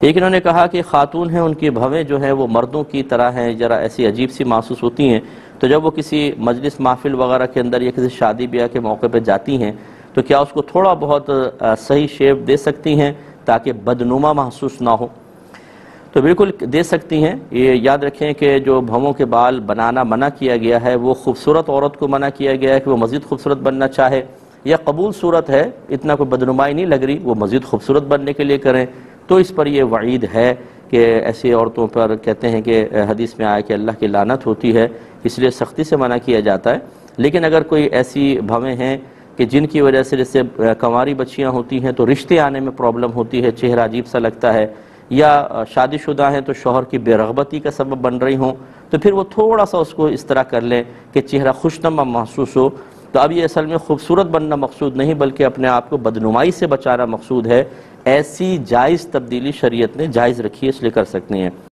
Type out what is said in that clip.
ایک انہوں نے کہا کہ خاتون ہیں، ان کی بھویں جو ہیں وہ مردوں کی طرح ہیں، ذرا ایسی عجیب سی محسوس ہوتی ہیں، تو جب وہ کسی مجلس محفل وغیرہ کے اندر یا کسی شادی بیاہ کے موقع پہ جاتی ہیں تو کیا اس کو تھوڑا بہت صحیح شیپ دے سکتی ہیں تاکہ بدنما محسوس نہ ہو؟ تو بالکل دے سکتی ہیں۔ یہ یاد رکھیں کہ جو بھووں کے بال بنانا منع کیا گیا ہے وہ خوبصورت عورت کو منع کیا گیا ہے کہ وہ مزید خوبصورت بننا چاہے، یا قبول صورت ہے، اتنا کوئی بدنمائی نہیں لگ رہی، وہ مزید خوبصورت بننے کے لیے کریں، تو اس پر یہ وعید ہے کہ ایسی عورتوں پر کہتے ہیں کہ حدیث میں آیا کہ اللہ کی لعنت ہوتی ہے، اس لیے سختی سے منع کیا جاتا ہے۔ لیکن اگر کوئی ایسی بھویں ہیں کہ جن کی وجہ سے جیسے کنواری بچیاں ہوتی ہیں تو رشتے آنے میں پرابلم ہوتی ہے، چہرہ عجیب سا لگتا ہے، یا شادی شدہ ہیں تو شوہر کی بے رغبتی کا سبب بن رہی ہوں، تو پھر وہ تھوڑا سا اس کو اس طرح کر لیں کہ چہرہ خوشنما محسوس ہو۔ تو اب یہ اصل میں خوبصورت بننا مقصود نہیں بلکہ اپنے آپ کو بدنمائی سے بچانا مقصود ہے۔ ایسی جائز تبدیلی شریعت نے جائز رکھی ہے، اس لیے کر سکتے ہیں۔